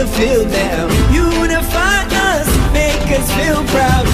you feel now. Unify us, make us feel proud.